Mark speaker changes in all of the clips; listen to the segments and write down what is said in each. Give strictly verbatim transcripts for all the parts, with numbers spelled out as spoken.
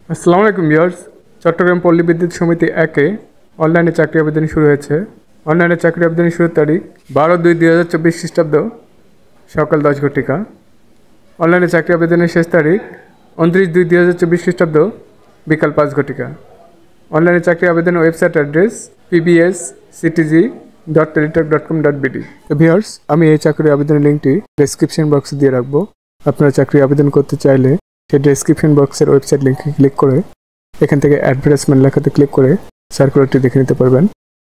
Speaker 1: আসসালামু আলাইকুম ভিউয়ার্স। চট্টগ্রাম পল্লী বিদ্যুৎ সমিতি একে অনলাইনে চাকরি আবেদন শুরু হয়েছে। অনলাইনে চাকরি আবেদনের শুরুর তারিখ বারো দুই দুই হাজার চব্বিশ খ্রিস্টাব্দ সকাল দশ ঘটিকা। অনলাইনে চাকরি আবেদনের শেষ তারিখ উনত্রিশ দুই দুই হাজার চব্বিশ খ্রিস্টাব্দ বিকাল পাঁচ ঘটিকা। অনলাইনে চাকরি আবেদনের website address PBS CTG dot Teletalk dot com dot BD. তো ভিউয়ার্স, আমি এই চাকরি আবেদনের লিঙ্কটি ডেসক্রিপশন বক্সে দিয়ে রাখবো। আপনারা চাকরি আবেদন করতে চাইলে সেই ডেসক্রিপশন বক্সের ওয়েবসাইট লিঙ্কে ক্লিক করে এখান থেকে অ্যাডভার্টাইজমেন্ট লেখাতে ক্লিক করে সার্কুলারটি দেখে নিতে পারবেন।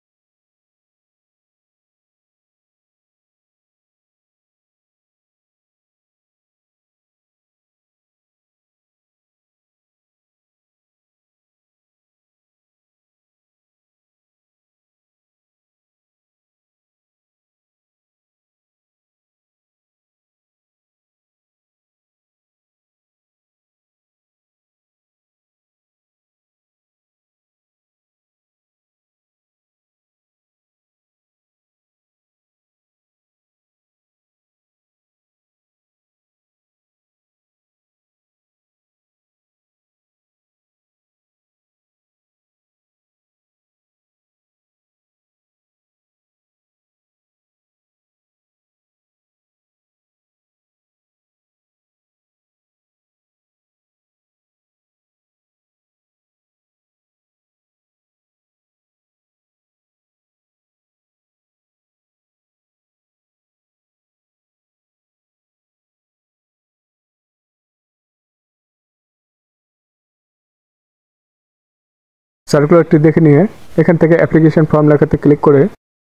Speaker 1: সার্কুলারটি দেখে নিয়ে এখান থেকে অ্যাপ্লিকেশন ফর্ম লেখাতে ক্লিক করে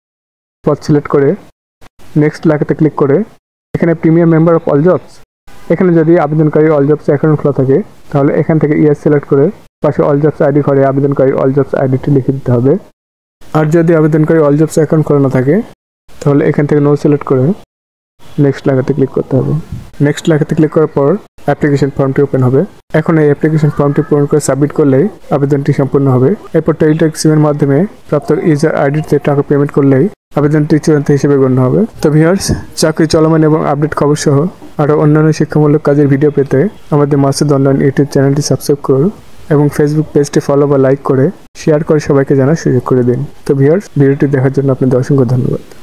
Speaker 1: পদ সিলেক্ট করে নেক্সট লেখাতে ক্লিক করে এখানে premium member of all jobs, এখানে যদি আবেদনকারী অল জবস অ্যাকাউন্ট খোলা থাকে তাহলে এখান থেকে ইয়েস সিলেক্ট করে পাশে অল জবস আইডি ঘরে আবেদনকারী অল জবস আইডিটি লিখে দিতে হবে। আর যদি আবেদনকারী অল জবস অ্যাকাউন্ট খোলা না থাকে তাহলে এখান থেকে নো সিলেক্ট করে নেক্সট লেখাতে ক্লিক করতে হবে। নেক্সট লেখাতে ক্লিক করার পর অ্যাপ্লিকেশন ফর্মটি ওপেন হবে। এখন এই অ্যাপ্লিকেশন ফর্মটি পূরণ করে সাবমিট করলেই আবেদনটি সম্পূর্ণ হবে। এরপর টেলিটক সিমের মাধ্যমে প্রাপ্ত ইউজার আইডিতে টাকা পেমেন্ট করলেই আবেদনটি চূড়ান্ত হিসেবে গণ্য হবে। তো ভিউয়ার্স, চাকরি চলমান এবং আপডেট খবর সহ আরও অন্যান্য শিক্ষামূলক কাজের ভিডিও পেতে আমাদের মাসুদ অনলাইন ইউটিউব চ্যানেলটি সাবস্ক্রাইব করুন এবং ফেসবুক পেজটি ফলো বা লাইক করে শেয়ার করে সবাইকে জানার সুযোগ করে দিন। তো ভিউয়ার্স, ভিডিওটি দেখার জন্য আপনাদের অসংখ্য ধন্যবাদ।